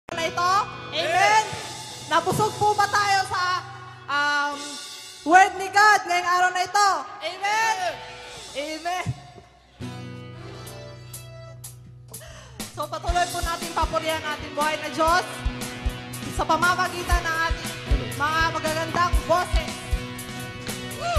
na ito? Amen? Nabusog po ba tayo sa word ni God ngayong araw na ito? Amen? Amen. So patuloy po natin papurihan ating buhay na Diyos sa pamamagitan ng ating mga magagandang boses. Woo!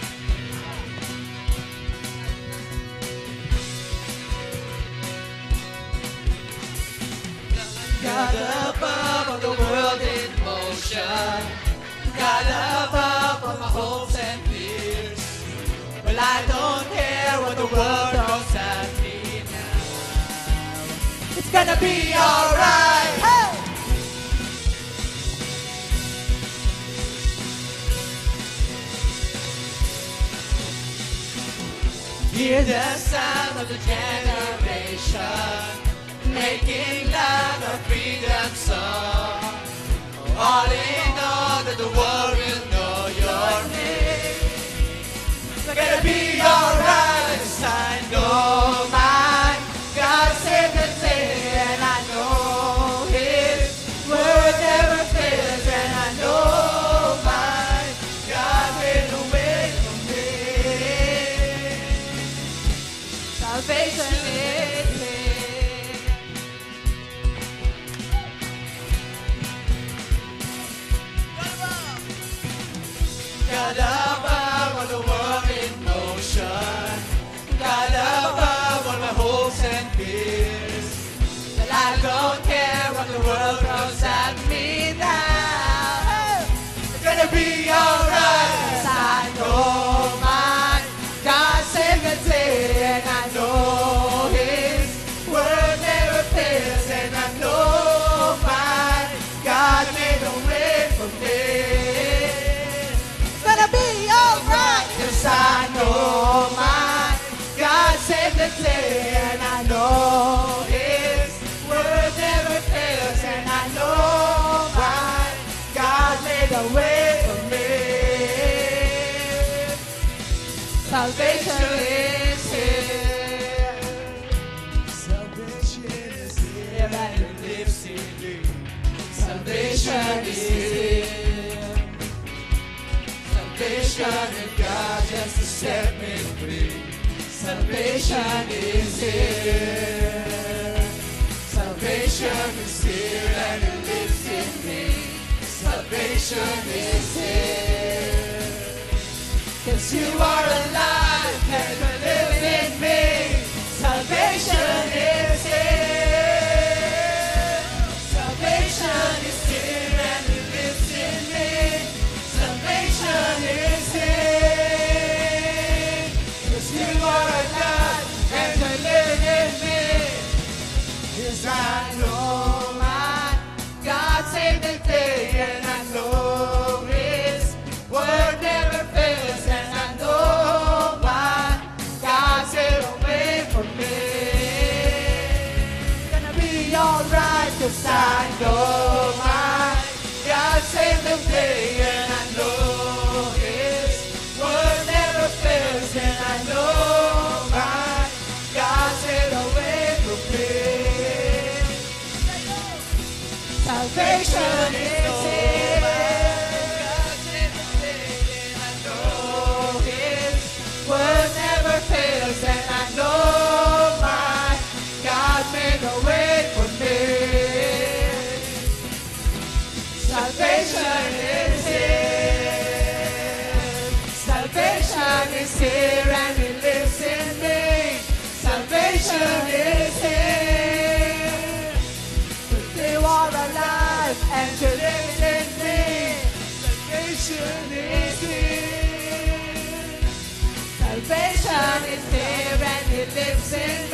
God above the world in motion, God above all my hopes and fears. Well, I don't care what the world throws at me now. It's gonna be alright. Hey! Hear the sound of the generation making loud our freedom song. All in all, that the world will know your name. It's gonna be alright, yes, I know mine. God saved the day, and I know His word never fails, and I know mine. God made a way for me. Salvation is here. God above all the world in motion, God above all my hopes and fears. But I don't care what the world throws at me now. It's gonna be alright, 'cause I know mine. God saved the day, and I know His word never fails, and I know mine. God made a way for me. Gonna be alright. Yes, I know mine. God saved the day, and I know His word never fails, and I know mine. God made a way for me. Salvation is here. Salvation is here, and it lives in me. Salvation is here. Salvation in God just to set me free. Salvation is here. Salvation is here and it lives in me. Salvation is here. 'Cause you are alive and you live in me. Salvation is here. Salvation is here and it lives in me. Salvation is here. 'Cause you are a God and you live in me. Yes, I know mine. God saved the day, and I know His word never fails, and I know mine. God saved a way for me. Gonna be alright, 'cause I know mine. God saved the day, and I know His word never fails, and I know mine. God saved a way for me. Salvation is here. God saved the day, and I know His word never fails, and I know mine. God made a way for me. Salvation is here. Salvation is here and it lives in me. Salvation is here. 'Cause you are alive and you live in me. Salvation is here. Salvation is here and it lives in